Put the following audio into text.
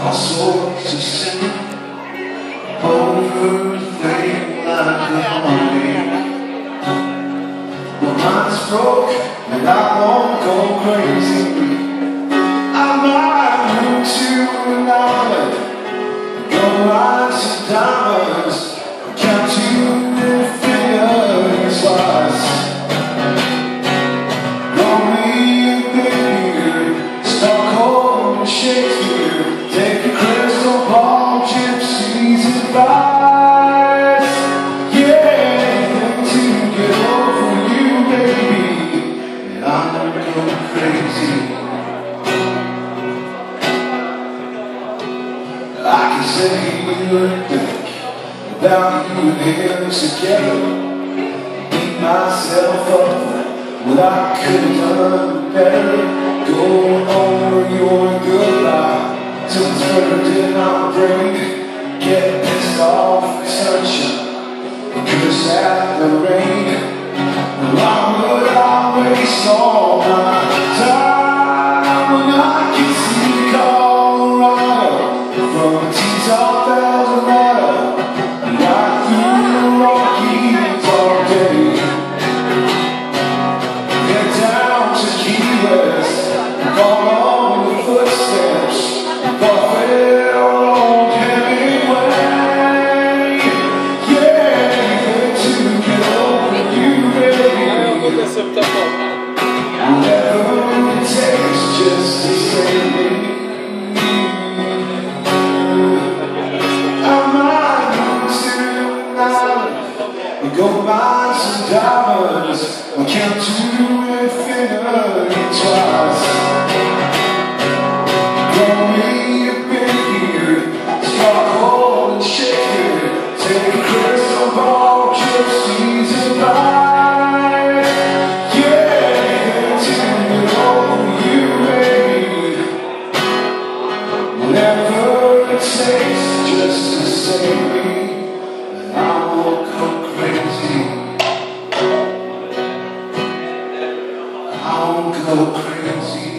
Our souls to sing over the thing like a harmony. My mind's broke and I won't go crazy. I might move to an island, go ride some diamonds, count you in fingers twice. Romeo and Baby, Stockholm and Shakespeare, take a crystal ball, gypsies advice. Yeah, anything to get over you, baby, and I'm going crazy. I can say you and think about you and him together. Beat myself up, well I could have done better. Going over your goodbye till it's burned in my brain. Get pissed off at sunshine, curse at the rain. Why would I waste all my time when I can see Colorado from T-top Eldorado, right through the Rockies all day? Get down to Key West, follow the footsteps of old Hemingway. Yeah, to get over you, baby. Whatever it takes just to save me. Go buy some diamonds, I'll count to infinity twice. Romeo and Baby, Stockholm and Shakespeare, take a crystal ball, gypsies advice. Yeah, to get over you, baby. Whatever it takes just to save me, I won't go crazy. I won't go crazy.